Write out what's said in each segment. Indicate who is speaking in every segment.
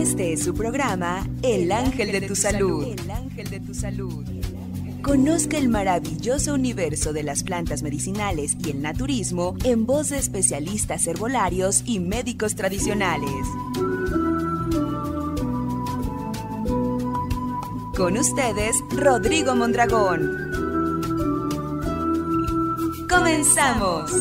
Speaker 1: Este es su programa, El Ángel de tu Salud. Conozca el maravilloso universo de las plantas medicinales y el naturismo en voz de especialistas herbolarios y médicos tradicionales. Con ustedes, Rodrigo Mondragón. ¡Comenzamos!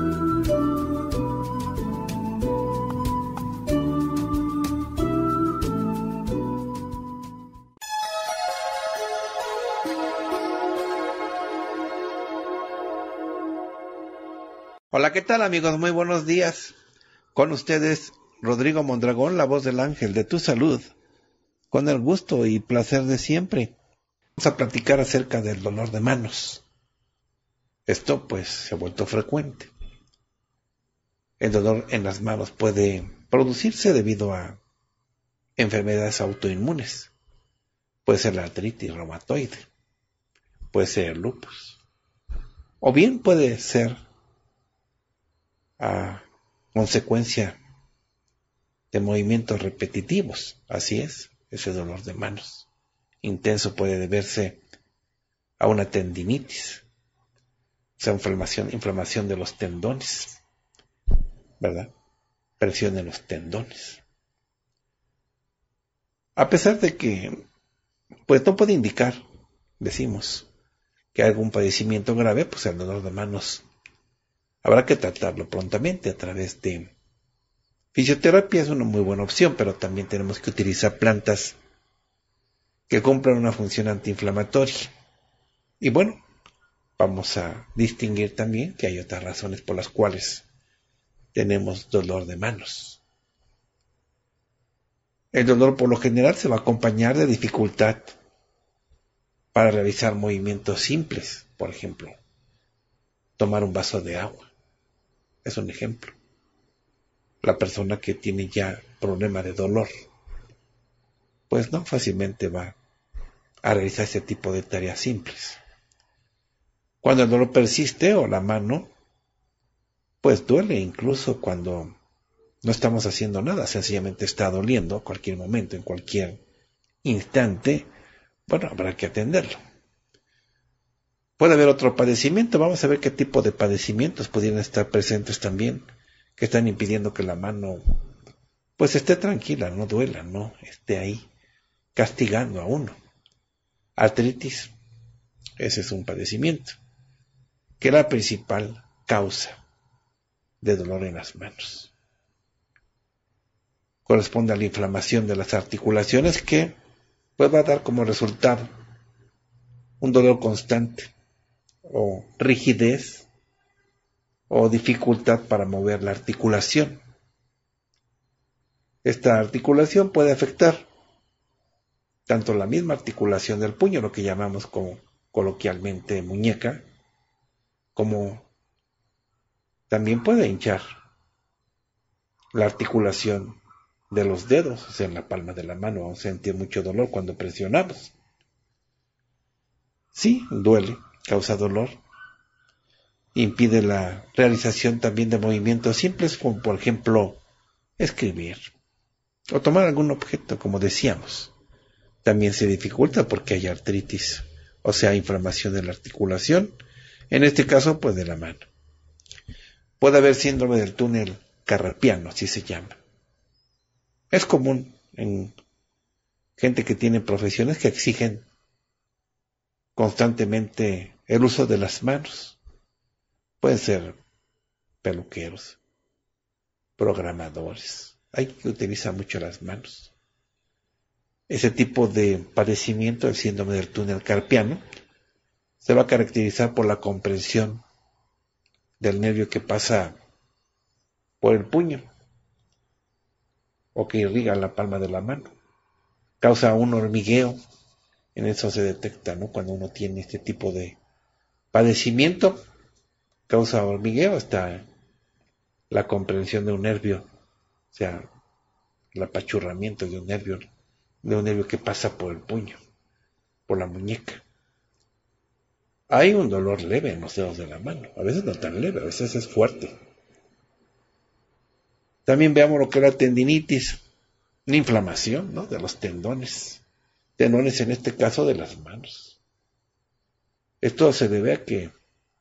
Speaker 2: Hola, ¿qué tal, amigos? Muy buenos días. Con ustedes, Rodrigo Mondragón, la voz del ángel de tu salud. Con el gusto y placer de siempre. Vamos a platicar acerca del dolor de manos. Esto, pues, se ha vuelto frecuente. El dolor en las manos puede producirse debido a enfermedades autoinmunes. Puede ser la artritis reumatoide. Puede ser el lupus. O bien puede ser a consecuencia de movimientos repetitivos. Así es, ese dolor de manos intenso puede deberse a una tendinitis, o sea, inflamación de los tendones, ¿verdad? Presión en los tendones. A pesar de que, pues no puede indicar, decimos, que hay algún padecimiento grave, pues el dolor de manos habrá que tratarlo prontamente a través de fisioterapia. Es una muy buena opción, pero también tenemos que utilizar plantas que cumplan una función antiinflamatoria. Y bueno, vamos a distinguir también que hay otras razones por las cuales tenemos dolor de manos. El dolor por lo general se va a acompañar de dificultad para realizar movimientos simples, por ejemplo, tomar un vaso de agua. Es un ejemplo. La persona que tiene ya problema de dolor, pues no fácilmente va a realizar ese tipo de tareas simples. Cuando el dolor persiste o la mano, pues duele incluso cuando no estamos haciendo nada, sencillamente está doliendo a cualquier momento, en cualquier instante. Bueno, habrá que atenderlo. Puede haber otro padecimiento. Vamos a ver qué tipo de padecimientos pudieran estar presentes también, que están impidiendo que la mano pues esté tranquila, no duela, no esté ahí castigando a uno. Artritis, ese es un padecimiento, que es la principal causa de dolor en las manos. Corresponde a la inflamación de las articulaciones que pues va a dar como resultado un dolor constante o rigidez o dificultad para mover la articulación. Esta articulación puede afectar tanto la misma articulación del puño, lo que llamamos como coloquialmente muñeca, como también puede hinchar la articulación de los dedos, o sea, en la palma de la mano. Vamos a sentir mucho dolor cuando presionamos. Sí, duele, causa dolor. Impide la realización también de movimientos simples, como por ejemplo escribir o tomar algún objeto, como decíamos. También se dificulta porque hay artritis, o sea, inflamación de la articulación, en este caso pues de la mano. Puede haber síndrome del túnel carpiano, así se llama. Es común en gente que tiene profesiones que exigen constantemente el uso de las manos. Pueden ser peluqueros, programadores. Hay que utilizar mucho las manos. Ese tipo de padecimiento, el síndrome del túnel carpiano, se va a caracterizar por la comprensión del nervio que pasa por el puño o que irriga la palma de la mano. Causa un hormigueo. En eso se detecta, ¿no? Cuando uno tiene este tipo de padecimiento, causa hormigueo, está la comprensión de un nervio, o sea, el apachurramiento de un nervio que pasa por el puño, por la muñeca. Hay un dolor leve en los dedos de la mano, a veces no tan leve, a veces es fuerte. También veamos lo que es la tendinitis. una inflamación, ¿no?, de los tendones en este caso de las manos. Esto se debe a que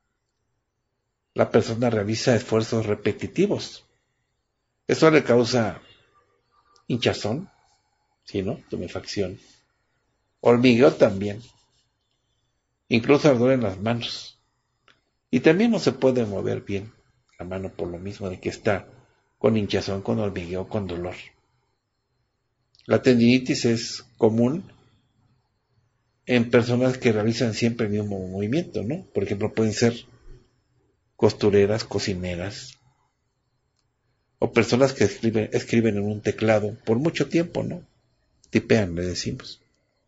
Speaker 2: la persona realiza esfuerzos repetitivos. Esto le causa hinchazón, ¿sí, no?, tumefacción, hormigueo también, incluso ardor en las manos. Y también no se puede mover bien la mano por lo mismo de que está con hinchazón, con hormigueo, con dolor. La tendinitis es común en personas que realizan siempre el mismo movimiento, ¿no? Por ejemplo, pueden ser costureras, cocineras, o personas que escriben en un teclado por mucho tiempo, ¿no? Tipean, le decimos.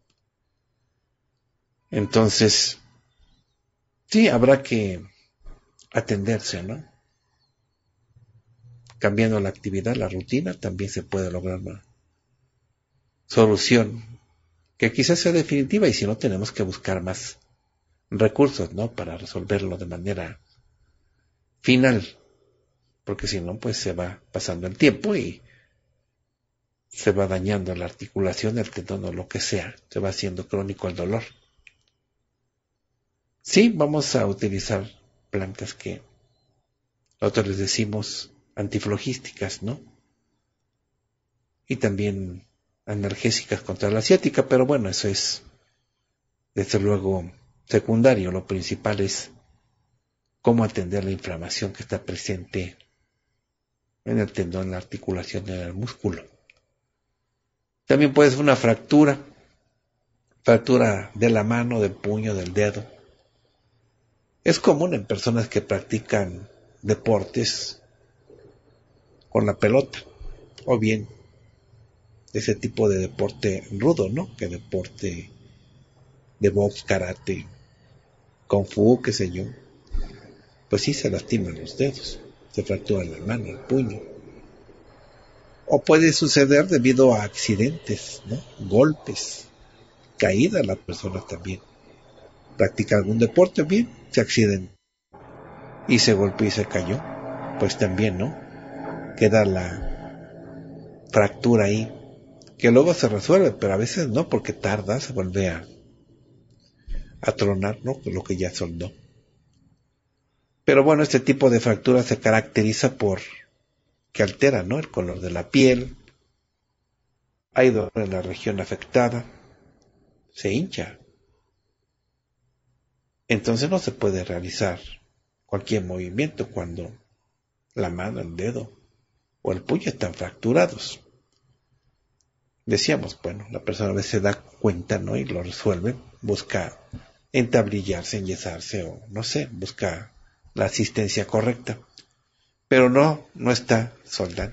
Speaker 2: Entonces, sí, habrá que atenderse, ¿no? Cambiando la actividad, la rutina, también se puede lograr una solución que quizás sea definitiva, y si no, tenemos que buscar más recursos, ¿no?, para resolverlo de manera final, porque si no, pues se va pasando el tiempo y se va dañando la articulación, el tendón o lo que sea, se va haciendo crónico el dolor. Sí, vamos a utilizar plantas que nosotros les decimos antiflogísticas, ¿no? Y también analgésicas contra la ciática, pero bueno, eso es desde luego secundario. Lo principal es cómo atender la inflamación que está presente en el tendón, en la articulación, en el músculo. También puede ser una fractura de la mano, del puño, del dedo. Es común en personas que practican deportes con la pelota, o bien ese tipo de deporte rudo, ¿no?, que deporte de box, karate, kung fu, qué sé yo. Pues sí, se lastiman los dedos, se fracturan la mano, el puño. O puede suceder debido a accidentes, ¿no?, golpes, caída. La persona también practica algún deporte, bien, se accidentó y se golpeó y se cayó, pues también, ¿no?, queda la fractura ahí, que luego se resuelve, pero a veces no, porque tarda, se vuelve a tronar, ¿no?, lo que ya soldó. Pero bueno, este tipo de fractura se caracteriza por que altera, ¿no?, el color de la piel, hay dolor en la región afectada, se hincha. Entonces no se puede realizar cualquier movimiento cuando la mano, el dedo o el puño están fracturados. Decíamos, bueno, la persona a veces se da cuenta, ¿no?, y lo resuelve, busca entablillarse, enyesarse, o no sé, busca la asistencia correcta, pero no está soldando.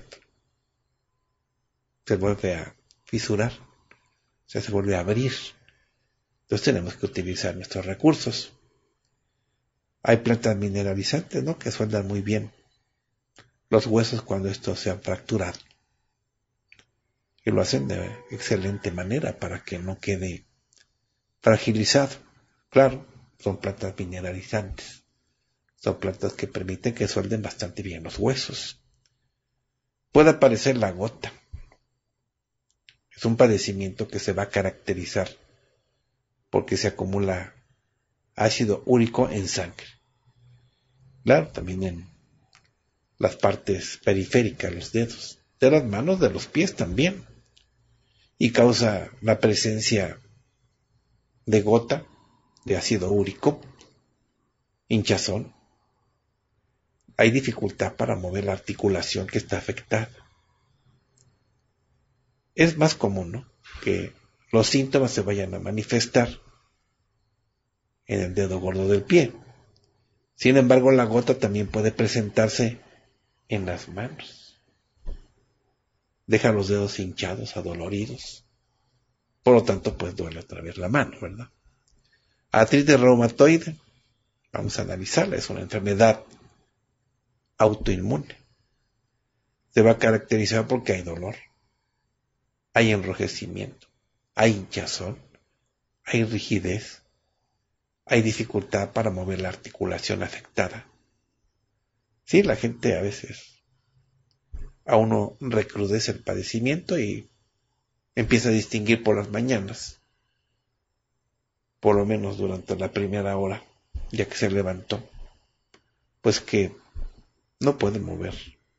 Speaker 2: Se vuelve a fisurar, o sea, se vuelve a abrir. Entonces tenemos que utilizar nuestros recursos. Hay plantas mineralizantes, ¿no?, que sueldan muy bien los huesos cuando estos se han fracturado, y lo hacen de excelente manera para que no quede fragilizado. Claro, son plantas mineralizantes, son plantas que permiten que suelden bastante bien los huesos. Puede aparecer la gota. Es un padecimiento que se va a caracterizar porque se acumula ácido úrico en sangre. Claro, también en las partes periféricas, los dedos, de las manos, de los pies también. Y causa la presencia de gota, de ácido úrico, hinchazón. Hay dificultad para mover la articulación que está afectada. Es más común, ¿no?, que los síntomas se vayan a manifestar en el dedo gordo del pie. Sin embargo, la gota también puede presentarse en las manos. Deja los dedos hinchados, adoloridos. Por lo tanto, pues duele otra vez la mano, ¿verdad? Artritis reumatoide, vamos a analizarla, es una enfermedad autoinmune. Se va a caracterizar porque hay dolor, hay enrojecimiento, hay hinchazón, hay rigidez, hay dificultad para mover la articulación afectada. Sí, la gente a veces a uno recrudece el padecimiento y empieza a distinguir por las mañanas, por lo menos durante la primera hora, ya que se levantó, pues que no puede mover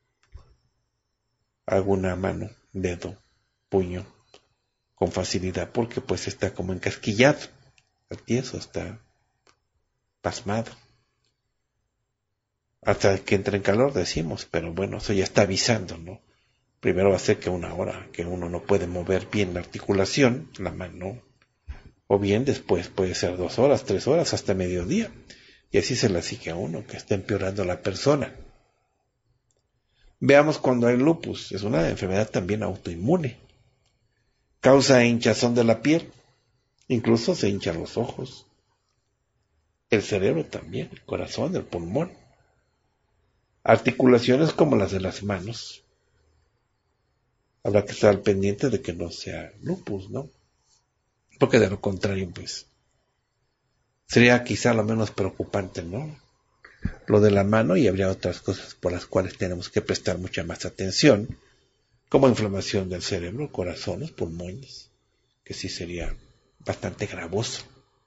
Speaker 2: alguna mano, dedo, puño con facilidad, porque pues está como encasquillado, está tieso, está pasmado. Hasta que entre en calor decimos, pero bueno, eso ya está avisando, ¿no? Primero va a ser que una hora que uno no puede mover bien la articulación, la mano, o bien después puede ser 2 horas, 3 horas, hasta mediodía. Y así se la sigue a uno, que está empeorando la persona. Veamos cuando hay lupus. Es una enfermedad también autoinmune. Causa hinchazón de la piel. Incluso se hinchan los ojos. El cerebro también, el corazón, el pulmón. Articulaciones como las de las manos. Habrá que estar al pendiente de que no sea lupus, ¿no? Porque de lo contrario, pues, sería quizá lo menos preocupante, ¿no? Lo de la mano, y habría otras cosas por las cuales tenemos que prestar mucha más atención, como inflamación del cerebro, corazón, los pulmones, que sí sería bastante gravoso.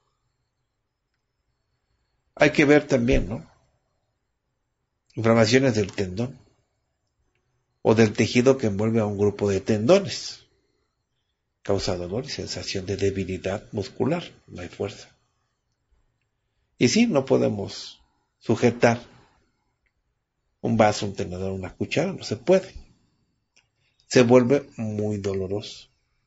Speaker 2: Hay que ver también, ¿no? Inflamaciones del tendón o del tejido que envuelve a un grupo de tendones. Causa dolor y sensación de debilidad muscular, no hay fuerza. Y sí, no podemos sujetar un vaso, un tenedor, una cuchara, no se puede. Se vuelve muy doloroso.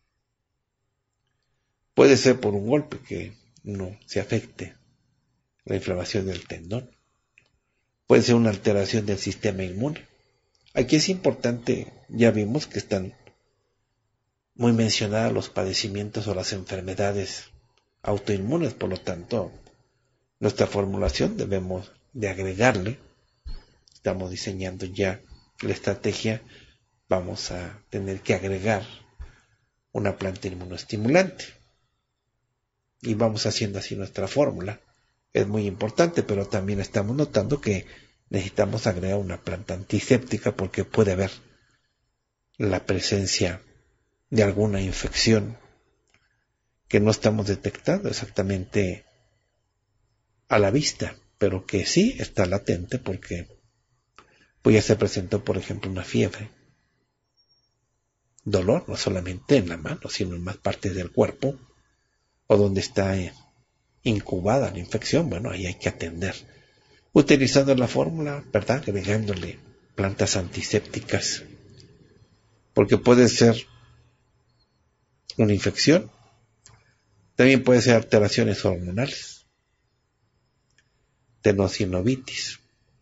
Speaker 2: Puede ser por un golpe que no se afecte la inflamación del tendón. Puede ser una alteración del sistema inmune. Aquí es importante, ya vimos que están muy mencionadas los padecimientos o las enfermedades autoinmunes, por lo tanto, nuestra formulación debemos de agregarle, estamos diseñando ya la estrategia, vamos a tener que agregar una planta inmunoestimulante y vamos haciendo así nuestra fórmula. Es muy importante, pero también estamos notando que necesitamos agregar una planta antiséptica porque puede haber la presencia de alguna infección que no estamos detectando exactamente a la vista, pero que sí está latente porque pues ya se presentó, por ejemplo, una fiebre, dolor, no solamente en la mano, sino en más partes del cuerpo, o donde está incubada la infección. Bueno, ahí hay que atender, utilizando la fórmula, ¿verdad? Agregándole plantas antisépticas, porque puede ser una infección, también puede ser alteraciones hormonales, tenosinovitis.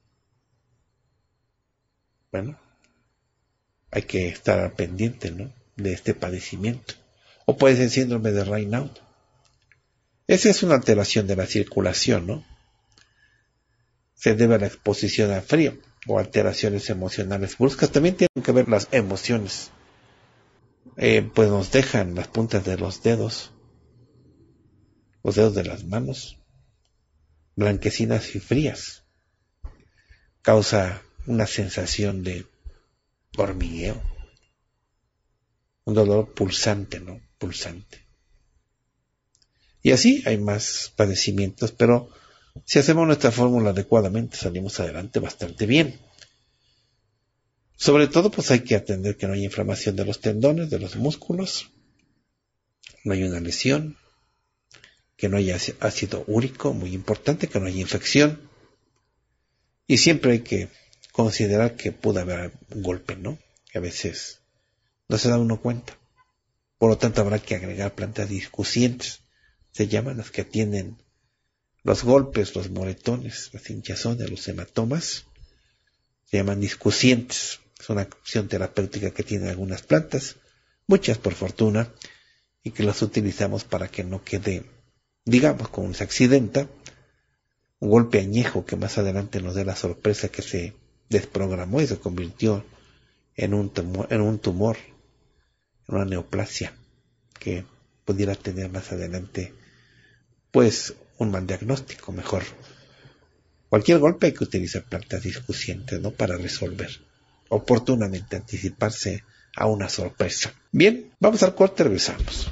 Speaker 2: Bueno, hay que estar al pendiente, ¿no?, de este padecimiento. O puede ser síndrome de Raynaud. Esa es una alteración de la circulación, ¿no? Se debe a la exposición al frío o alteraciones emocionales bruscas. También tienen que ver las emociones. Pues nos dejan las puntas de los dedos de las manos, blanquecinas y frías. Causa una sensación de hormigueo, un dolor pulsante, ¿no? Pulsante. Y así hay más padecimientos, pero si hacemos nuestra fórmula adecuadamente, salimos adelante bastante bien. Sobre todo, pues hay que atender que no haya inflamación de los tendones, de los músculos, no hay una lesión, que no haya ácido úrico, muy importante, que no haya infección. Y siempre hay que considerar que pudo haber un golpe, ¿no? Que a veces no se da uno cuenta. Por lo tanto, habrá que agregar plantas discusientes. Se llaman las que atienden los golpes, los moretones, las hinchazones, los hematomas. Se llaman discusientes. Es una opción terapéutica que tienen algunas plantas, muchas por fortuna, y que las utilizamos para que no quede, digamos, como se accidenta, un golpe añejo que más adelante nos dé la sorpresa que se desprogramó y se convirtió en un tumor, en una neoplasia, que pudiera tener más adelante, pues, un mal diagnóstico mejor. Cualquier golpe hay que utilizar plantas discusientes, ¿no?, para resolver oportunamente, anticiparse a una sorpresa. Bien, vamos al corte, regresamos.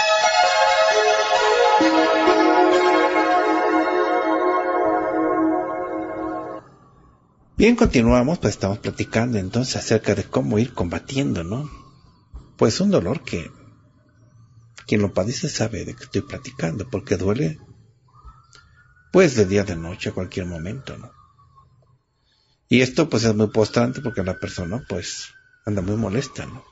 Speaker 2: Bien, continuamos, pues estamos platicando entonces acerca de cómo ir combatiendo, ¿no? Pues un dolor que quien lo padece sabe de qué estoy platicando, porque duele, pues de día, de noche, a cualquier momento, ¿no? Y esto pues es muy postrante porque la persona pues anda muy molesta, ¿no?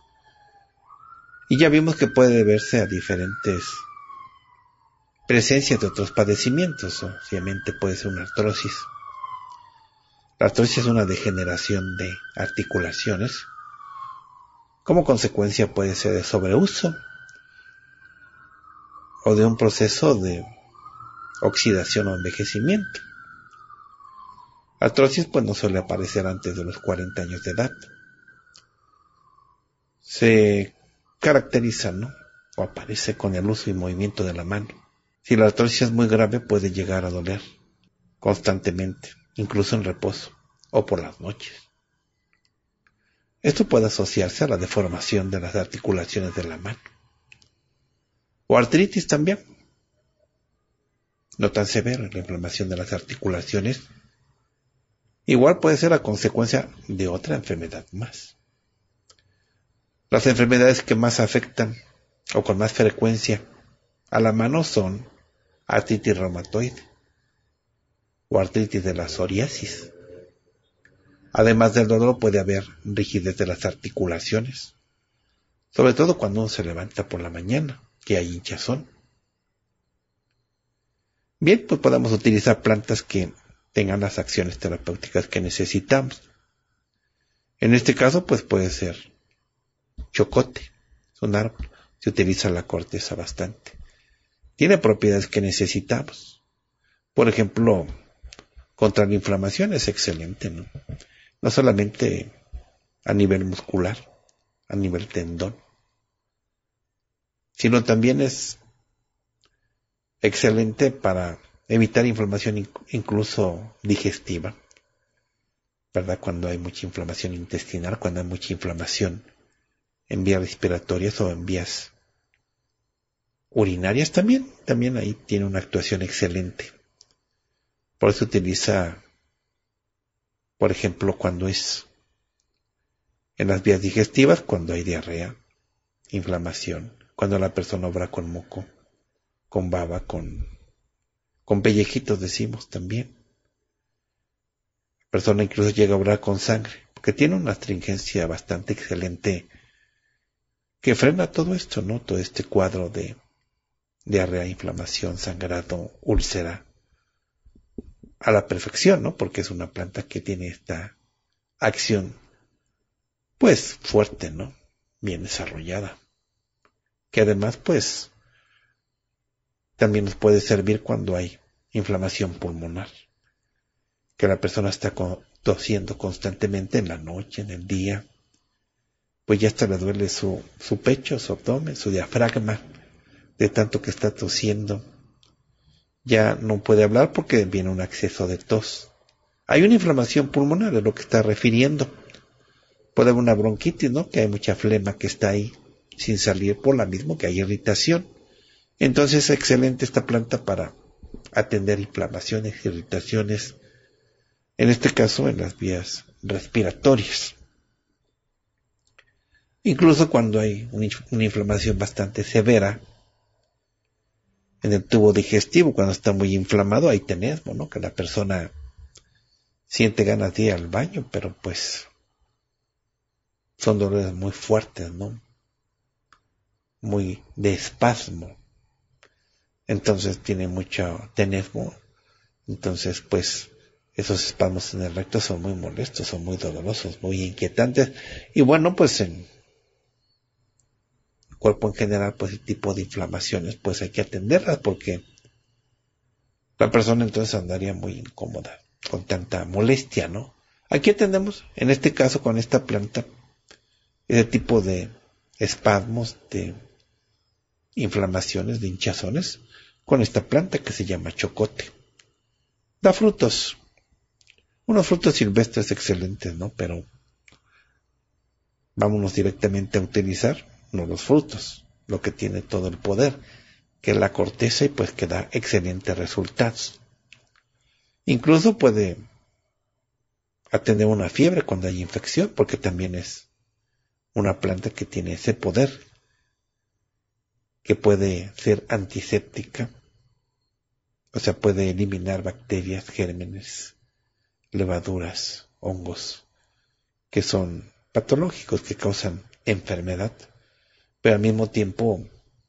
Speaker 2: Y ya vimos que puede deberse a diferentes presencias de otros padecimientos, obviamente puede ser una artrosis. La artrosis es una degeneración de articulaciones. Como consecuencia puede ser de sobreuso o de un proceso de oxidación o envejecimiento. Artrosis pues no suele aparecer antes de los 40 años de edad. Se caracteriza, ¿no? O aparece con el uso y movimiento de la mano. Si la artrosis es muy grave puede llegar a doler constantemente, incluso en reposo o por las noches. Esto puede asociarse a la deformación de las articulaciones de la mano. O artritis también. No tan severa la inflamación de las articulaciones. Igual puede ser a consecuencia de otra enfermedad más. Las enfermedades que más afectan o con más frecuencia a la mano son artritis reumatoide o artritis de la psoriasis. Además del dolor puede haber rigidez de las articulaciones, sobre todo cuando uno se levanta por la mañana, que hay hinchazón. Bien, pues podemos utilizar plantas que tengan las acciones terapéuticas que necesitamos. En este caso, pues puede ser chocote, es un árbol, se utiliza la corteza bastante. Tiene propiedades que necesitamos. Por ejemplo, contra la inflamación es excelente, ¿no? No solamente a nivel muscular, a nivel tendón, sino también es excelente para evitar inflamación incluso digestiva, ¿verdad? Cuando hay mucha inflamación intestinal, cuando hay mucha inflamación en vías respiratorias o en vías urinarias también ahí tiene una actuación excelente. Por eso se utiliza, por ejemplo, cuando es en las vías digestivas, cuando hay diarrea, inflamación, cuando la persona obra con moco, con baba, con pellejitos decimos también. La persona incluso llega a obrar con sangre, porque tiene una astringencia bastante excelente que frena todo esto, ¿no? Todo este cuadro de diarrea, inflamación, sangrado, úlcera, a la perfección, ¿no? Porque es una planta que tiene esta acción, pues, fuerte, ¿no? Bien desarrollada. Que además, pues, también nos puede servir cuando hay inflamación pulmonar. Que la persona está tosiendo constantemente en la noche, en el día. Pues ya hasta le duele su pecho, su abdomen, su diafragma, de tanto que está tosiendo. Ya no puede hablar porque viene un acceso de tos. Hay una inflamación pulmonar, es lo que está refiriendo. Puede haber una bronquitis, ¿no? Que hay mucha flema que está ahí sin salir por la misma que hay irritación. Entonces es excelente esta planta para atender inflamaciones, irritaciones, en este caso en las vías respiratorias. Incluso cuando hay una inflamación bastante severa en el tubo digestivo, cuando está muy inflamado, hay tenesmo, ¿no? Que la persona siente ganas de ir al baño, pero pues son dolores muy fuertes, ¿no? Muy de espasmo. Entonces tiene mucho tenesmo. Entonces, pues, esos espasmos en el recto son muy molestos, son muy dolorosos, muy inquietantes. Y bueno, pues en el cuerpo en general, pues el tipo de inflamaciones, pues hay que atenderlas porque la persona entonces andaría muy incómoda con tanta molestia, ¿no? Aquí atendemos, en este caso con esta planta, ese tipo de espasmos, de inflamaciones, de hinchazones, con esta planta que se llama chocote. Da frutos, unos frutos silvestres excelentes, ¿no? Pero vámonos directamente a utilizar no los frutos, lo que tiene todo el poder, que es la corteza, y pues que da excelentes resultados. Incluso puede atender una fiebre cuando hay infección, porque también es una planta que tiene ese poder, que puede ser antiséptica, o sea, puede eliminar bacterias, gérmenes, levaduras, hongos, que son patológicos, que causan enfermedad, pero al mismo tiempo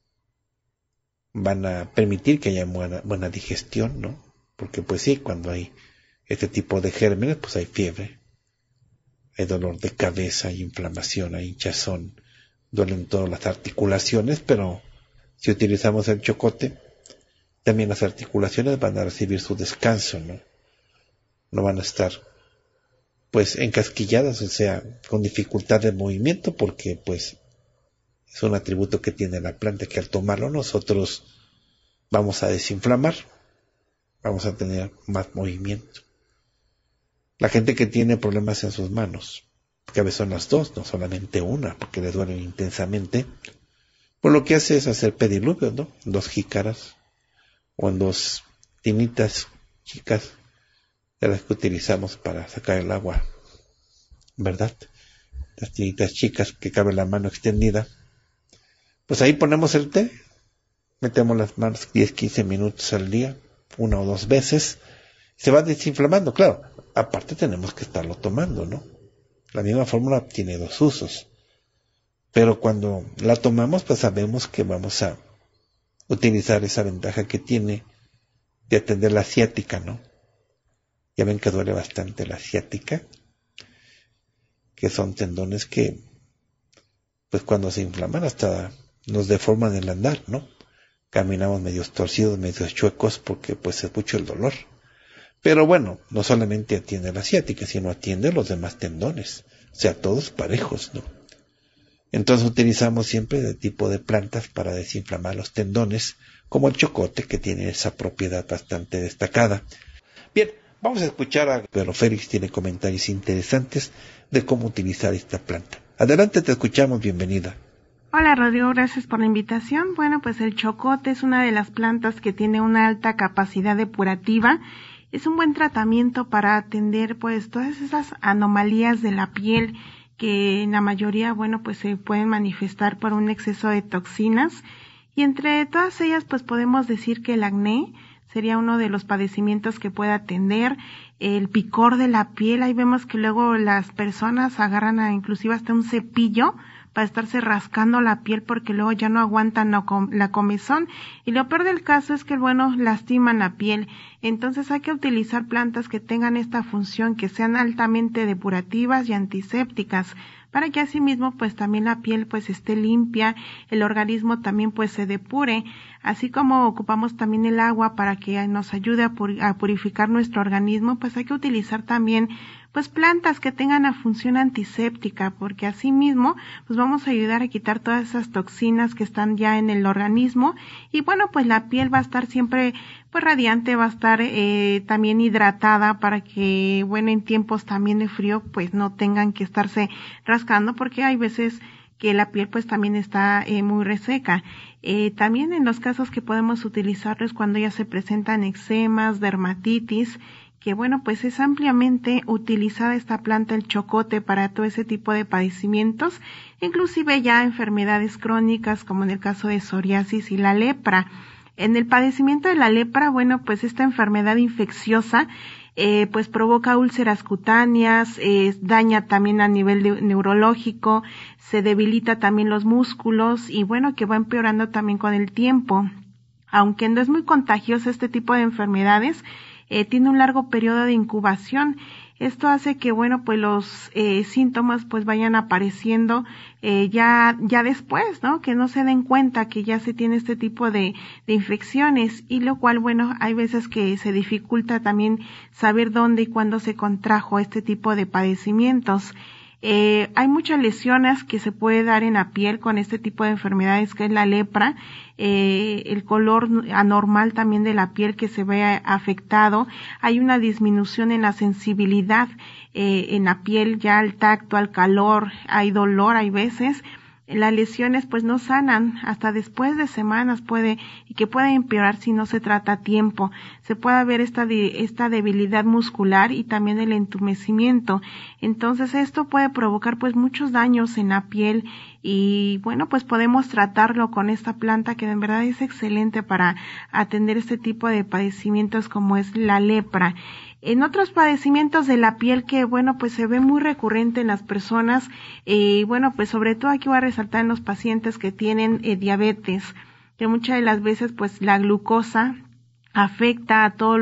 Speaker 2: van a permitir que haya buena digestión, ¿no? Porque pues sí, cuando hay este tipo de gérmenes, pues hay fiebre, hay dolor de cabeza, hay inflamación, hay hinchazón, duelen todas las articulaciones, pero si utilizamos el chocote, también las articulaciones van a recibir su descanso, ¿no? No van a estar pues encasquilladas, o sea, con dificultad de movimiento, porque pues es un atributo que tiene la planta, que al tomarlo nosotros vamos a desinflamar, vamos a tener más movimiento. La gente que tiene problemas en sus manos, que a veces son las dos, no solamente una, porque le duelen intensamente, pues lo que hace es hacer pediluvios, ¿no? 2 jícaras o en 2 tinitas chicas, de las que utilizamos para sacar el agua, ¿verdad? Las tinitas chicas que cabe la mano extendida. Pues ahí ponemos el té, metemos las manos 10-15 minutos al día, 1 o 2 veces, se va desinflamando, claro. Aparte tenemos que estarlo tomando, ¿no? La misma fórmula tiene 2 usos, pero cuando la tomamos, pues sabemos que vamos a utilizar esa ventaja que tiene de atender la ciática, ¿no? Ya ven que duele bastante la ciática, que son tendones que, pues cuando se inflaman hasta nos deforman el andar, ¿no? Caminamos medios torcidos, medios chuecos, porque pues es mucho el dolor. Pero bueno, no solamente atiende la ciática, sino atiende los demás tendones, o sea, todos parejos, ¿no? Entonces utilizamos siempre de tipo de plantas para desinflamar los tendones, como el chocote, que tiene esa propiedad bastante destacada. Bien, vamos a escuchar a Pedro Félix, tiene comentarios interesantes de cómo utilizar esta planta. Adelante, te escuchamos, bienvenida.
Speaker 3: Hola Rodrigo, gracias por la invitación. Bueno, pues el chocote es una de las plantas que tiene una alta capacidad depurativa. Es un buen tratamiento para atender pues todas esas anomalías de la piel que en la mayoría, bueno, pues se pueden manifestar por un exceso de toxinas. Y entre todas ellas, pues podemos decir que el acné sería uno de los padecimientos que puede atender, el picor de la piel. Ahí vemos que luego las personas agarran inclusive hasta un cepillo para estarse rascando la piel porque luego ya no aguantan la comezón. Y lo peor del caso es que, bueno, lastiman la piel. Entonces hay que utilizar plantas que tengan esta función, que sean altamente depurativas y antisépticas, para que asimismo pues también la piel pues esté limpia, el organismo también pues se depure, así como ocupamos también el agua para que nos ayude a purificar nuestro organismo, pues hay que utilizar también pues plantas que tengan la función antiséptica, porque asimismo pues vamos a ayudar a quitar todas esas toxinas que están ya en el organismo, y bueno, pues la piel va a estar siempre pues radiante, va a estar también hidratada, para que, bueno, en tiempos también de frío pues no tengan que estarse rascando, porque hay veces que la piel pues también está muy reseca. También en los casos que podemos utilizarlos cuando ya se presentan eczemas, dermatitis, que bueno, pues es ampliamente utilizada esta planta, el chocote, para todo ese tipo de padecimientos, inclusive ya enfermedades crónicas como en el caso de psoriasis y la lepra. En el padecimiento de la lepra, bueno, pues esta enfermedad infecciosa pues provoca úlceras cutáneas, daña también a nivel neurológico, se debilita también los músculos y bueno, que va empeorando también con el tiempo. Aunque no es muy contagioso este tipo de enfermedades, tiene un largo periodo de incubación. Esto hace que, bueno, pues los síntomas pues vayan apareciendo ya después, ¿no? Que no se den cuenta que ya se tiene este tipo de infecciones, y lo cual, bueno, hay veces que se dificulta también saber dónde y cuándo se contrajo este tipo de padecimientos. Hay muchas lesiones que se puede dar en la piel con este tipo de enfermedades que es la lepra, el color anormal también de la piel que se ve afectado, hay una disminución en la sensibilidad en la piel, ya al tacto, al calor, hay dolor, hay veces. Las lesiones pues no sanan hasta después de semanas puede empeorar si no se trata a tiempo. Se puede ver esta debilidad muscular y también el entumecimiento. Entonces esto puede provocar pues muchos daños en la piel y bueno pues podemos tratarlo con esta planta que en verdad es excelente para atender este tipo de padecimientos como es la lepra. En otros padecimientos de la piel que, bueno, pues se ve muy recurrente en las personas, bueno, pues sobre todo aquí voy a resaltar en los pacientes que tienen diabetes, que muchas de las veces, pues la glucosa afecta a todos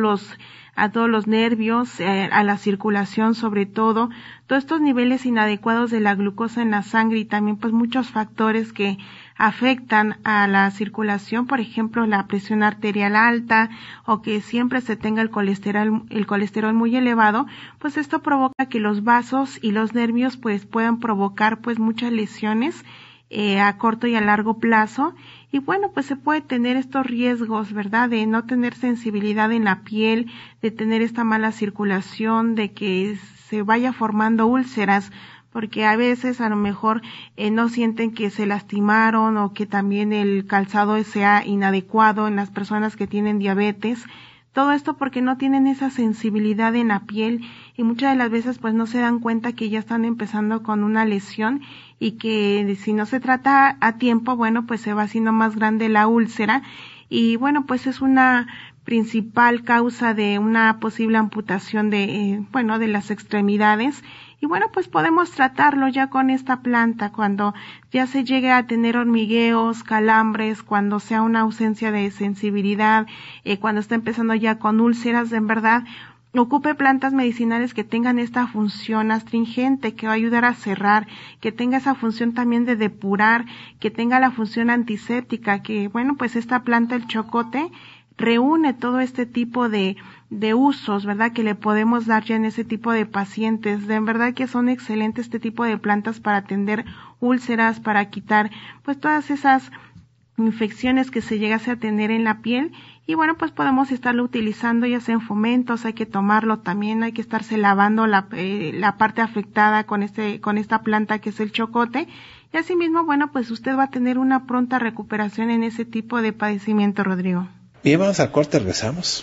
Speaker 3: los nervios, a la circulación sobre todo, todos estos niveles inadecuados de la glucosa en la sangre y también pues muchos factores que afectan a la circulación, por ejemplo la presión arterial alta o que siempre se tenga el colesterol muy elevado, pues esto provoca que los vasos y los nervios pues puedan provocar pues muchas lesiones a corto y a largo plazo y bueno pues se puede tener estos riesgos, ¿verdad? De no tener sensibilidad en la piel, de tener esta mala circulación, de que se vaya formando úlceras, porque a veces a lo mejor no sienten que se lastimaron o que también el calzado sea inadecuado en las personas que tienen diabetes. Todo esto porque no tienen esa sensibilidad en la piel y muchas de las veces pues no se dan cuenta que ya están empezando con una lesión y que si no se trata a tiempo, bueno, pues se va haciendo más grande la úlcera y bueno, pues es una principal causa de una posible amputación de las extremidades. Y bueno, pues podemos tratarlo ya con esta planta cuando ya se llegue a tener hormigueos, calambres, cuando sea una ausencia de sensibilidad, cuando está empezando ya con úlceras, en verdad, ocupe plantas medicinales que tengan esta función astringente, que va a ayudar a cerrar, que tenga esa función también de depurar, que tenga la función antiséptica, que bueno, pues esta planta, el chocote, reúne todo este tipo de usos, ¿verdad? Que le podemos dar ya en ese tipo de pacientes. De verdad que son excelentes este tipo de plantas para atender úlceras, para quitar pues todas esas infecciones que se llegase a tener en la piel y bueno, pues podemos estarlo utilizando ya sea en fomentos, hay que tomarlo también, hay que estarse lavando la parte afectada con esta planta que es el chocote y asimismo, bueno, pues usted va a tener una pronta recuperación en ese tipo de padecimiento, Rodrigo.
Speaker 2: Bien, vamos al corte, regresamos.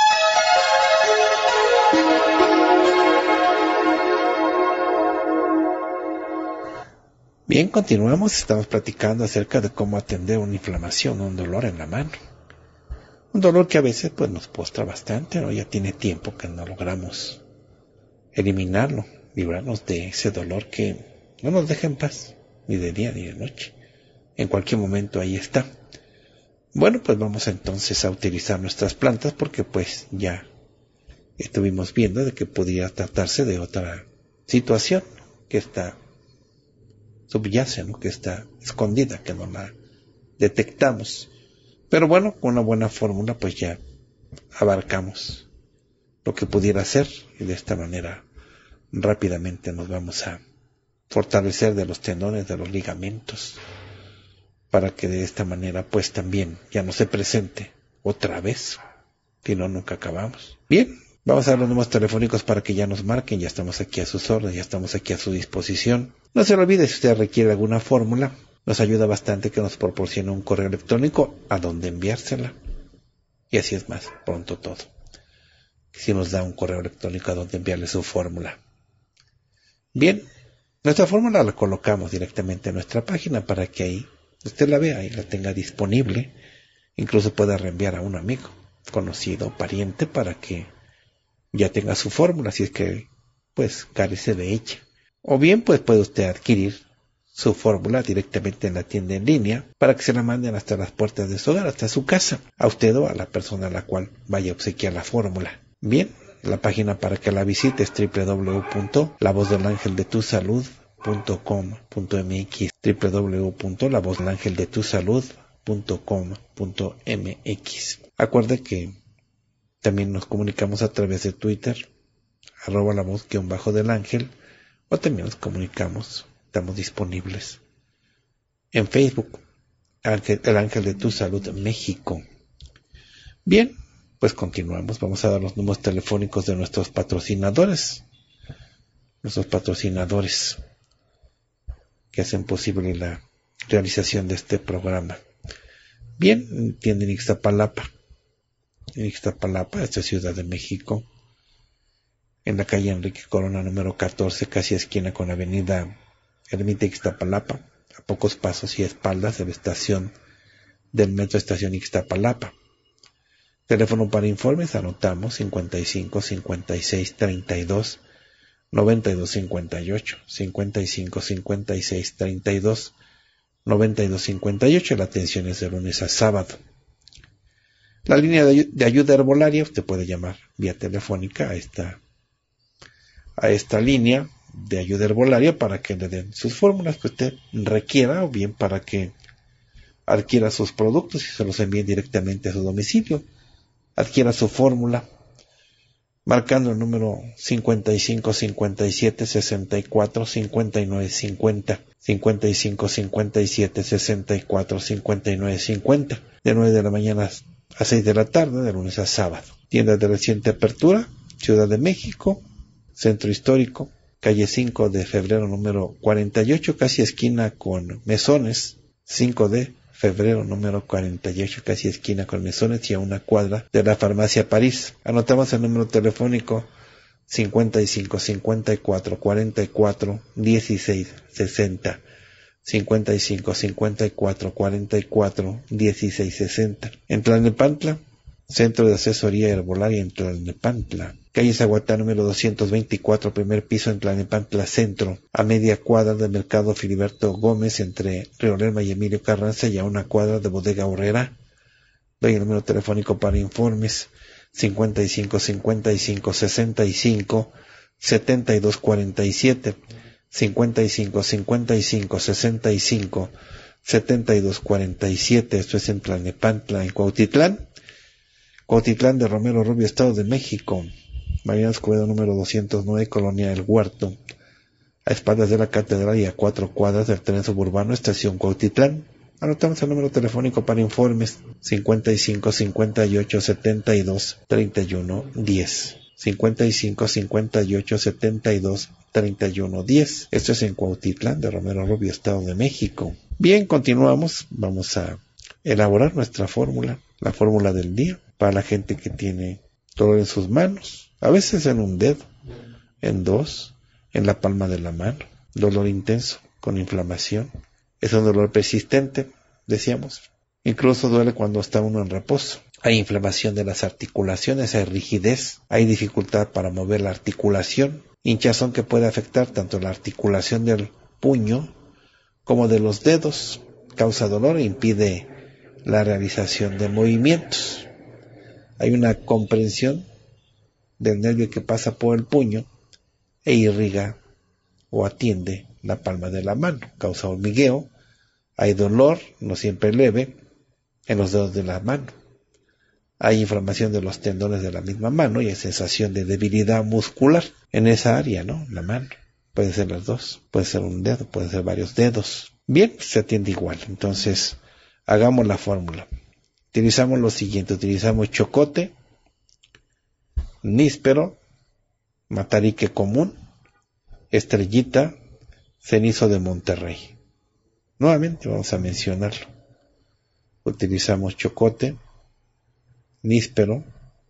Speaker 2: Bien, continuamos, estamos platicando acerca de cómo atender una inflamación, un dolor en la mano. Un dolor que a veces pues nos postra bastante, ¿no? Ya tiene tiempo que no logramos eliminarlo, librarnos de ese dolor que no nos deja en paz, ni de día ni de noche. En cualquier momento ahí está. Bueno, pues vamos entonces a utilizar nuestras plantas porque pues ya estuvimos viendo de que podría tratarse de otra situación que está subyace, ¿no? Que está escondida, que no la detectamos. Pero bueno, con una buena fórmula pues ya abarcamos lo que pudiera ser y de esta manera rápidamente nos vamos a fortalecer de los tendones, de los ligamentos, para que de esta manera pues también ya no se presente otra vez, si no nunca acabamos. Bien, vamos a dar los números telefónicos para que ya nos marquen, ya estamos aquí a sus órdenes, ya estamos aquí a su disposición. No se lo olvide, si usted requiere alguna fórmula, nos ayuda bastante que nos proporcione un correo electrónico a donde enviársela. Y así es más pronto todo. Si nos da un correo electrónico a donde enviarle su fórmula. Bien, nuestra fórmula la colocamos directamente en nuestra página para que ahí usted la vea y la tenga disponible. Incluso pueda reenviar a un amigo, conocido, pariente, para que ya tenga su fórmula, si es que pues carece de ella. O bien pues puede usted adquirir su fórmula directamente en la tienda en línea para que se la manden hasta las puertas de su hogar, hasta su casa, a usted o a la persona a la cual vaya a obsequiar la fórmula. Bien, la página para que la visite es www.lavozdelangeldetusalud.com.mx, www.lavozdelangeldetusalud.com.mx. Acuerde que también nos comunicamos a través de Twitter, @lavoz_del ángel, o también nos comunicamos. Estamos disponibles en Facebook, El Ángel de tu Salud México. Bien, pues continuamos. Vamos a dar los números telefónicos de nuestros patrocinadores. Nuestros patrocinadores que hacen posible la realización de este programa. Bien, tienen Ixtapalapa. En Ixtapalapa, esta Ciudad de México, en la calle Enrique Corona número 14, casi esquina con Avenida Ermita Ixtapalapa, a pocos pasos y espaldas de la estación del Metro Estación Ixtapalapa. Teléfono para informes, anotamos 55 56 32 92 58, 55 56 32 92 58. La atención es de lunes a sábado. La línea de ayuda herbolaria, usted puede llamar vía telefónica a esta línea de ayuda herbolaria para que le den sus fórmulas que usted requiera, o bien para que adquiera sus productos y se los envíen directamente a su domicilio. Adquiera su fórmula marcando el número 55 57 64 59 50, 55 57 64 59 50, de 9 de la mañana a 6 de la tarde, de lunes a sábado. Tienda de reciente apertura, Ciudad de México, Centro Histórico, calle 5 de febrero número 48, casi esquina con Mesones, 5 de febrero número 48, casi esquina con Mesones y a una cuadra de la Farmacia París. Anotamos el número telefónico 55 54 44 16 60, 55 54 44 16 60. En Tlalnepantla, Centro de Asesoría Herbolaria en Tlalnepantla, calle Zaguatá número 224, primer piso en Tlalnepantla Centro, a media cuadra del Mercado Filiberto Gómez entre Río Lerma y Emilio Carranza y a una cuadra de Bodega Aurrera. Doy el número telefónico para informes 55 55 65 72 47, 55 55 65 72 47. Esto es en Tlalnepantla. En Cuautitlán de Romero Rubio, Estado de México, Mariano Escobedo número 209, Colonia El Huerto, a espaldas de la Catedral y a 4 cuadras del tren suburbano Estación Cuautitlán. Anotamos el número telefónico para informes 55 58 72 31 10, 55 58 72 31 10. Esto es en Cuautitlán de Romero Rubio, Estado de México. Bien, continuamos. Vamos a elaborar nuestra fórmula, la fórmula del día, para la gente que tiene dolor en sus manos, a veces en un dedo, en dos, en la palma de la mano, dolor intenso, con inflamación. Es un dolor persistente, decíamos. Incluso duele cuando está uno en reposo. Hay inflamación de las articulaciones, hay rigidez, hay dificultad para mover la articulación, hinchazón que puede afectar tanto la articulación del puño como de los dedos, causa dolor e impide la realización de movimientos. Hay una comprensión del nervio que pasa por el puño e irriga o atiende la palma de la mano, causa hormigueo. Hay dolor, no siempre leve, en los dedos de la mano. Hay inflamación de los tendones de la misma mano y hay sensación de debilidad muscular en esa área, ¿no? La mano. Pueden ser las dos, puede ser un dedo, pueden ser varios dedos. Bien, se atiende igual. Entonces, hagamos la fórmula. Utilizamos lo siguiente, utilizamos chocote, níspero, matarique común, estrellita, cenizo de Monterrey. Nuevamente vamos a mencionarlo. Utilizamos chocote, níspero,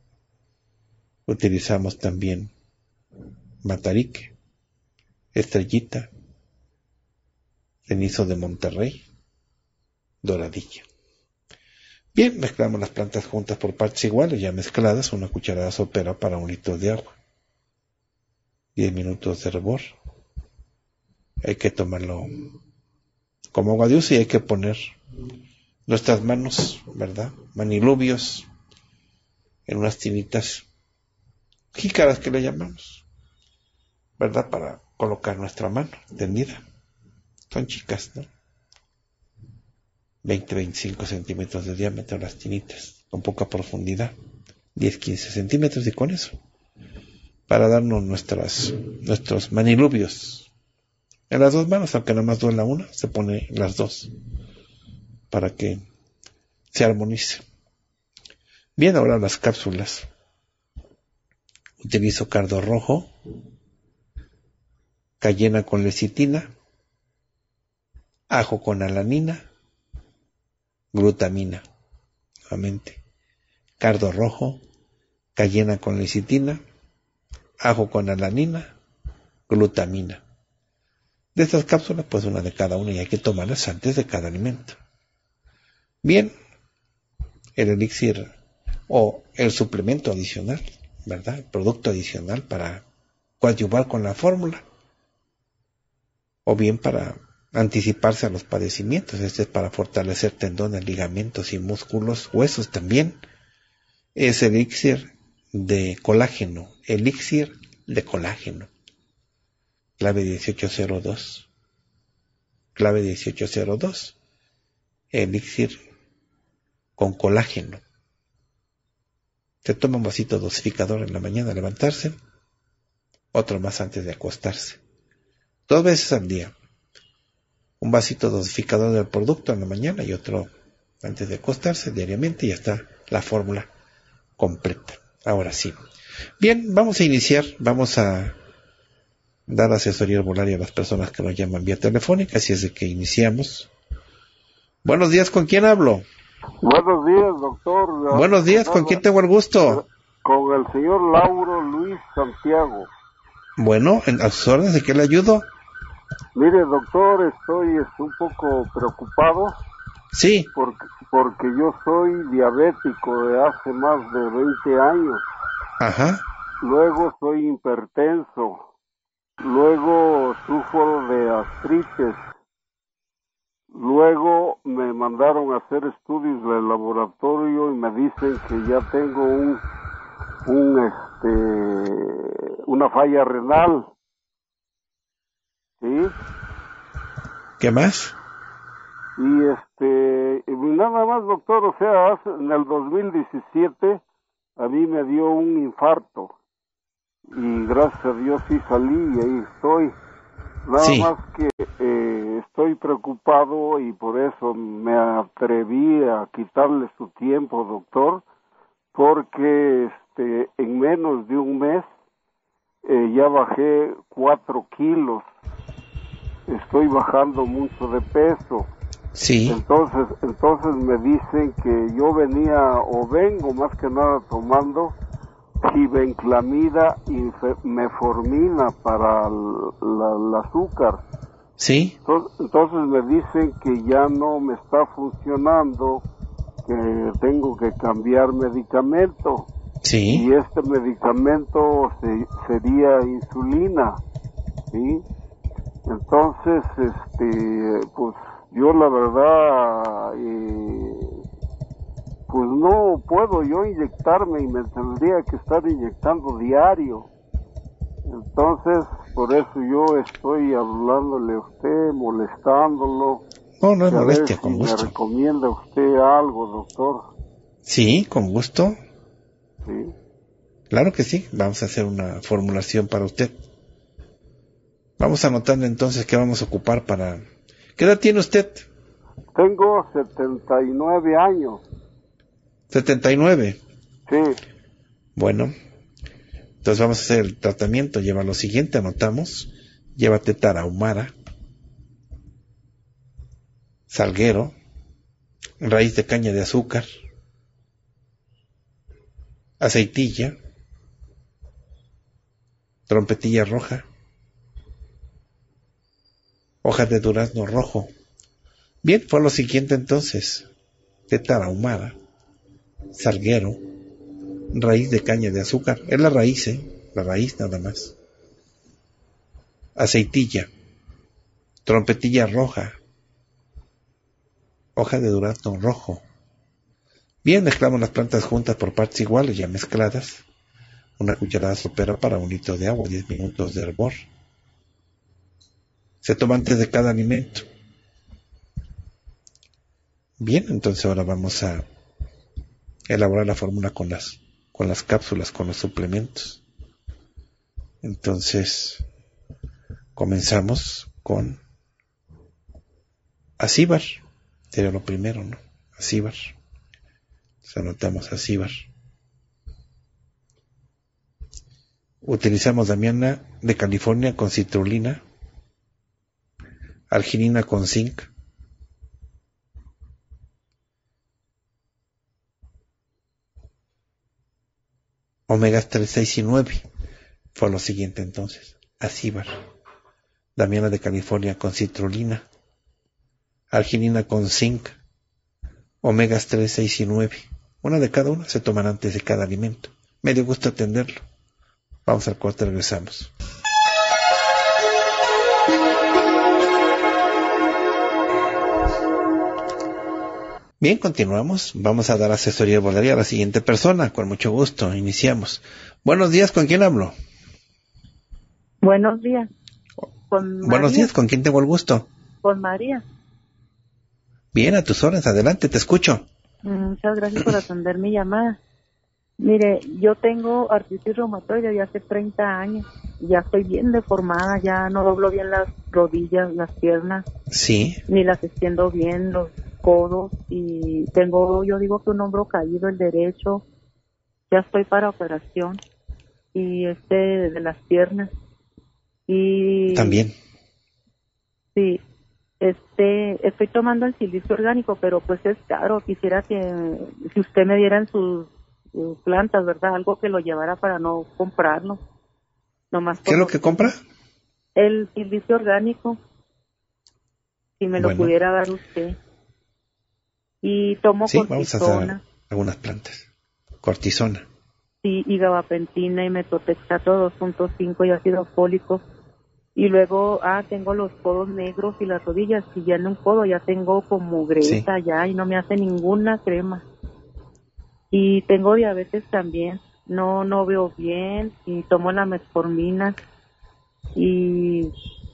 Speaker 2: utilizamos también matarique, estrellita, cenizo de Monterrey, doradilla. Bien, mezclamos las plantas juntas por partes iguales, ya mezcladas, una cucharada sopera para 1 litro de agua. 10 minutos de hervor. Hay que tomarlo como agua de uso y hay que poner nuestras manos, ¿verdad? Manilubios en unas tinitas, jícaras que le llamamos, ¿verdad? Para colocar nuestra mano tendida. Son chicas, ¿no? 20-25 centímetros de diámetro las tinitas, con poca profundidad, 10-15 centímetros y con eso, para darnos nuestros manilubios En las dos manos, aunque nada más duela una, se pone las dos para que se armonice. Bien, ahora las cápsulas. Utilizo cardo rojo, cayena con lecitina, ajo con alanina, glutamina. Nuevamente, cardo rojo, cayena con lecitina, ajo con alanina, glutamina. De estas cápsulas, pues una de cada una, y hay que tomarlas antes de cada alimento. Bien, el elixir o el suplemento adicional, ¿verdad? El producto adicional para coadyuvar con la fórmula, o bien para anticiparse a los padecimientos. Este es para fortalecer tendones, ligamentos y músculos, huesos también. Es elixir de colágeno, elixir de colágeno. Clave 1802. Clave 1802. Elixir con colágeno. Se toma un vasito dosificador en la mañana al levantarse, otro más antes de acostarse. 2 veces al día. Un vasito dosificador del producto en la mañana y otro antes de acostarse diariamente, y ya está la fórmula completa. Ahora sí. Bien, vamos a iniciar, vamos a dar asesoría herbolaria a las personas que nos llaman vía telefónica, así es de que iniciamos. Buenos días, ¿con quién hablo?
Speaker 4: Buenos días, doctor.
Speaker 2: Buenos días, ¿con quién tengo el gusto?
Speaker 4: Con el señor Lauro Luis Santiago.
Speaker 2: Bueno, a sus órdenes, ¿de qué le ayudo?
Speaker 4: Mire, doctor, estoy un poco preocupado.
Speaker 2: Sí.
Speaker 4: Porque yo soy diabético de hace más de 20 años.
Speaker 2: Ajá.
Speaker 4: Luego soy hipertenso. Luego sufro de artritis. Luego me mandaron a hacer estudios del laboratorio y me dicen que ya tengo una falla renal. ¿Sí?
Speaker 2: ¿Qué más?
Speaker 4: Y nada más, doctor, o sea, en el 2017 a mí me dio un infarto y gracias a Dios sí salí y ahí estoy. Nada
Speaker 2: Sí.
Speaker 4: más que estoy preocupado y por eso me atreví a quitarle su tiempo, doctor, porque en menos de un mes ya bajé 4 kilos. Estoy bajando mucho de peso.
Speaker 2: Sí.
Speaker 4: Entonces me dicen que yo vengo más que nada tomando glibenclamida y metformina para el azúcar.
Speaker 2: Sí.
Speaker 4: Entonces me dicen que ya no me está funcionando, que tengo que cambiar medicamento.
Speaker 2: Sí.
Speaker 4: Y este medicamento sería insulina, ¿sí? Entonces, pues yo la verdad, pues no puedo yo inyectarme y me tendría que estar inyectando diario. Entonces, por eso yo estoy hablándole a usted, molestándolo.
Speaker 2: No, no es
Speaker 4: A ver
Speaker 2: molestia,
Speaker 4: si
Speaker 2: con gusto.
Speaker 4: me recomienda usted algo, doctor.
Speaker 2: Sí, con gusto.
Speaker 4: Sí.
Speaker 2: Claro que sí, vamos a hacer una formulación para usted. Vamos a anotarle entonces qué vamos a ocupar para... ¿Qué edad tiene usted?
Speaker 4: Tengo 79 años.
Speaker 2: 79.
Speaker 4: Sí.
Speaker 2: Bueno, entonces vamos a hacer el tratamiento. Lleva lo siguiente, anotamos. Llévate tarahumara, salguero, raíz de caña de azúcar, aceitilla, trompetilla roja, hojas de durazno rojo. Bien, fue lo siguiente entonces. De tarahumara, salguero, raíz de caña de azúcar. Es la raíz, la raíz nada más. Aceitilla, trompetilla roja, hoja de durazno rojo. Bien, mezclamos las plantas juntas por partes iguales, ya mezcladas. Una cucharada sopera para 1 litro de agua, 10 minutos de hervor. Se toma antes de cada alimento. Bien, entonces ahora vamos a elaborar la fórmula con las cápsulas, con los suplementos. Entonces, comenzamos. con acíbar. Sería lo primero, ¿no? Acíbar. Entonces anotamos acíbar. Utilizamos Damiana de California con citrulina, arginina con zinc, omegas 3, 6 y 9. Fue lo siguiente entonces. Acíbar, Damiana de California con citrulina, arginina con zinc, omegas 3, 6 y 9. Una de cada una se toman antes de cada alimento. Me dio gusto atenderlo. Vamos al corte, regresamos. Bien, continuamos. Vamos a dar asesoría herbolaria a la siguiente persona. Con mucho gusto, iniciamos. Buenos días, ¿con quién hablo?
Speaker 5: Buenos días. Con María.
Speaker 2: Buenos días, ¿con quién tengo el gusto?
Speaker 5: Con María.
Speaker 2: Bien, a tus órdenes, adelante, te escucho.
Speaker 5: Muchas gracias por atender mi llamada. Mire, yo tengo artritis reumatoide ya hace 30 años. Ya estoy bien deformada, ya no doblo bien las rodillas, las piernas.
Speaker 2: Sí.
Speaker 5: Ni las extiendo bien, los codos. Y tengo, yo digo que un hombro caído, el derecho. Ya estoy para operación. Y de las piernas. Y
Speaker 2: también.
Speaker 5: Sí. Estoy tomando el silicio orgánico, pero pues es caro. Quisiera que si usted me dieran sus plantas, ¿verdad? Algo que lo llevara para no comprarlo. Nomás
Speaker 2: ¿Qué es lo que compra?
Speaker 5: El silicio orgánico. Si me lo pudiera dar usted. Y tomo cortisona.
Speaker 2: Vamos a hacer algunas plantas. Cortisona.
Speaker 5: Sí, y gabapentina y metotrexato 2.5 y ácido fólico. Y luego, tengo los codos negros y las rodillas, y ya en un codo ya tengo como gresa ya, y no me hace ninguna crema. Y tengo diabetes también, no veo bien, y tomo la metformina, y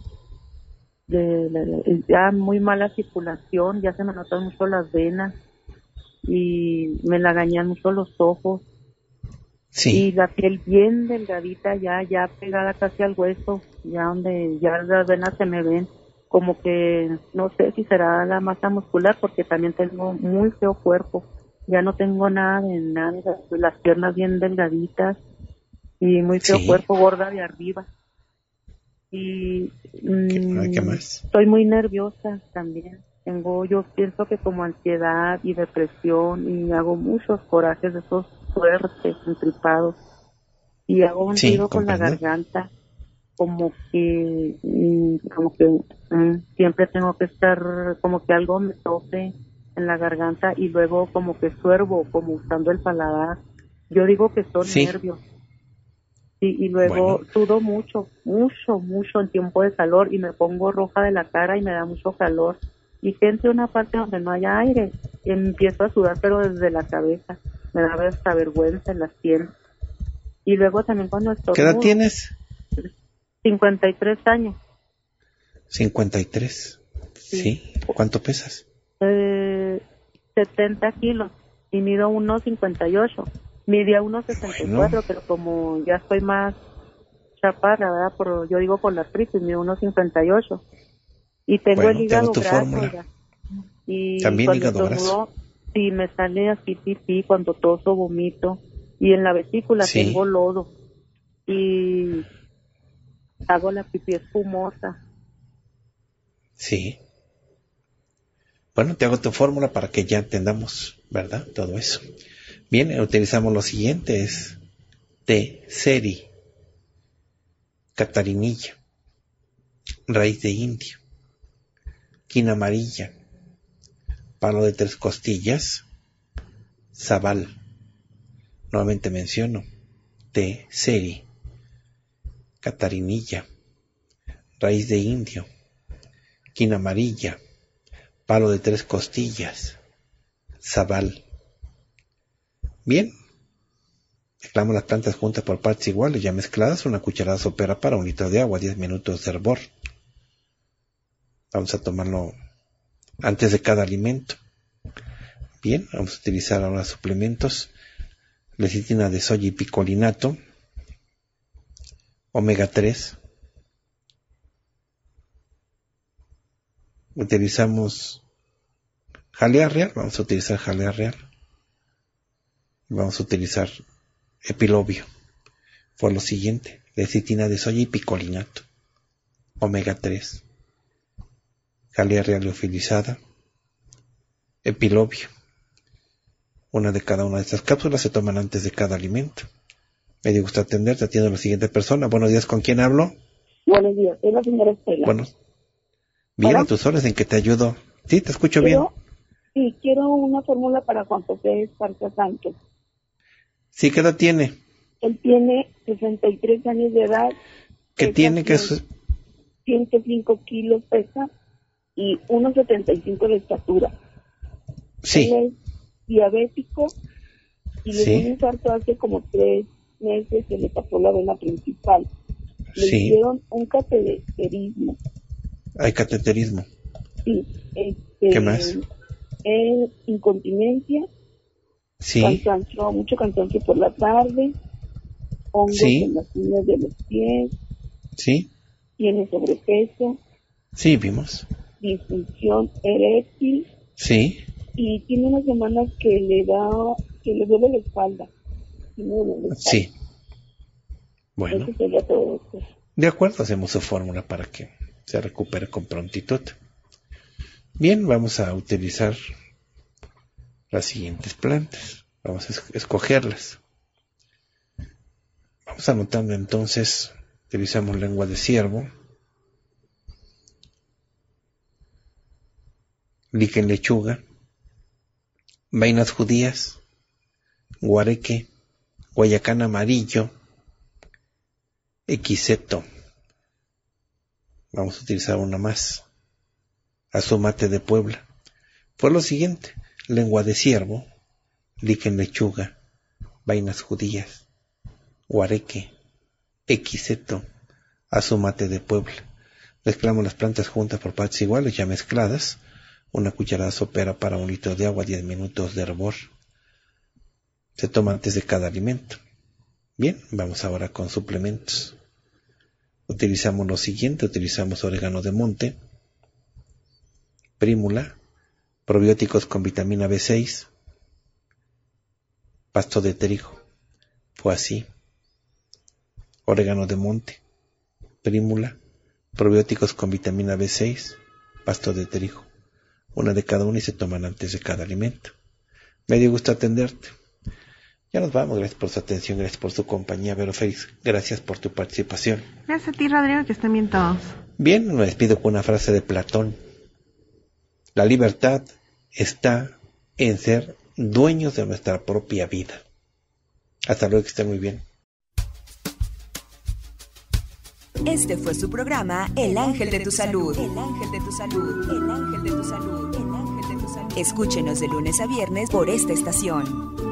Speaker 5: ya muy mala circulación, ya se me notan mucho las venas, y me lagañan mucho los ojos.
Speaker 2: Sí.
Speaker 5: Y la piel bien delgadita, ya pegada casi al hueso, ya donde ya las venas se me ven, como que no sé si será la masa muscular, porque también tengo muy feo cuerpo, ya no tengo nada de nada, las piernas bien delgaditas y muy feo cuerpo, gorda de arriba. Y
Speaker 2: ¿Qué más?
Speaker 5: estoy muy nerviosa también. Yo pienso que como ansiedad y depresión, y hago muchos corajes de esos fuertes, entripados, y hago un ruido con la garganta, como que siempre tengo que estar, como que algo me tope en la garganta, y luego como que suervo, como usando el paladar. Yo digo que son nervios. Sí, y luego sudo mucho en tiempo de calor, y me pongo roja de la cara y me da mucho calor. Y siento una parte donde no haya aire, y empiezo a sudar, pero desde la cabeza. Me da hasta vergüenza en las piernas. Y luego también cuando estornudo.
Speaker 2: ¿Qué edad tienes?
Speaker 5: 53 años.
Speaker 2: 53. Sí. ¿Cuánto pesas?
Speaker 5: 70 kilos. Y mido 1.58. Midía 1.64, pero como ya estoy más chaparra, ¿verdad? Yo digo por la artritis, mido 1.58. Y tengo el hígado graso ya. Y
Speaker 2: también hígado graso.
Speaker 5: Sí, me sale así pipí, cuando toso, vomito. Y en la vesícula tengo lodo. Y hago la pipí espumosa.
Speaker 2: Sí. Bueno, te hago tu fórmula para que ya entendamos, ¿verdad? Todo eso. Bien, utilizamos los siguientes. T-Seri, catarinilla, raíz de indio, quina amarilla, palo de 3 costillas, zabal. Nuevamente menciono, T-Seri, catarinilla, raíz de indio, quina amarilla, palo de 3 costillas, zabal. Bien, mezclamos las plantas juntas por partes iguales, ya mezcladas, una cucharada sopera para 1 litro de agua, 10 minutos de hervor. Vamos a tomarlo antes de cada alimento. Bien, vamos a utilizar ahora suplementos: lecitina de soya y picolinato, omega 3, utilizamos jalea real, vamos a utilizar jalea real. Vamos a utilizar epilobio. Por lo siguiente, lecitina de soya y picolinato. Omega 3. Jalea real liofilizada. Epilobio. Una de cada una de estas cápsulas se toman antes de cada alimento. Me dio gusto atenderte, atiendo a la siguiente persona. Buenos días, ¿con quién hablo?
Speaker 6: Buenos días, soy la señora Estela.
Speaker 2: Bueno, bien, a tus órdenes, ¿en qué te ayudo? Sí, te escucho bien.
Speaker 6: Sí, quiero una fórmula para Juan José Esparza Santos.
Speaker 2: Sí, ¿qué edad tiene?
Speaker 6: Él tiene 63 años de edad.
Speaker 2: ¿Qué tiene? ¿Qué es?
Speaker 6: 105 kilos pesa y 1,75 de estatura.
Speaker 2: Sí.
Speaker 6: Él es diabético y le dio un infarto hace como 3 meses, se le pasó la vena principal. Le hicieron un cateterismo.
Speaker 2: ¿Hay cateterismo?
Speaker 6: Sí.
Speaker 2: ¿Qué más?
Speaker 6: Incontinencia.
Speaker 2: Sí.
Speaker 6: Cansancio, mucho cansancio por la tarde. Hongos en las uñas de los pies.
Speaker 2: Sí.
Speaker 6: Tiene sobrepeso.
Speaker 2: Sí, vimos.
Speaker 6: Disfunción eréctil.
Speaker 2: Sí.
Speaker 6: Y tiene unas semanas que le duele la espalda.
Speaker 2: Sí. Bueno.
Speaker 6: Eso sería todo esto.
Speaker 2: De acuerdo, hacemos su fórmula para que se recupere con prontitud. Bien, vamos a utilizar las siguientes plantas. Vamos a escogerlas. Vamos anotando entonces. Utilizamos lengua de ciervo, liquen lechuga, vainas judías, guareque, guayacán amarillo, equiseto. Vamos a utilizar una más. Azumate de Puebla. Fue lo siguiente: lengua de ciervo, liquen lechuga, vainas judías, guareque, equiseto, azumate de Puebla. Mezclamos las plantas juntas por partes iguales, ya mezcladas. Una cucharada sopera para 1 litro de agua, 10 minutos de hervor. Se toma antes de cada alimento. Bien, vamos ahora con suplementos. Utilizamos lo siguiente: utilizamos orégano de monte, prímula, probióticos con vitamina B6, pasto de trigo. Fue así: orégano de monte, prímula, probióticos con vitamina B6, pasto de trigo. Una de cada una y se toman antes de cada alimento. Me dio gusto atenderte. Ya nos vamos. Gracias por su atención, gracias por su compañía, Vero Félix. Gracias por tu participación.
Speaker 3: Gracias a ti, Rodrigo, que estén bien todos.
Speaker 2: Bien, me despido con una frase de Platón. La libertad está en ser dueños de nuestra propia vida. Hasta luego, que estén muy bien.
Speaker 1: Este fue su programa El Ángel de tu Salud. El Ángel de tu Salud. El Ángel de tu Salud. El Ángel de tu Salud. Escúchenos de lunes a viernes por esta estación.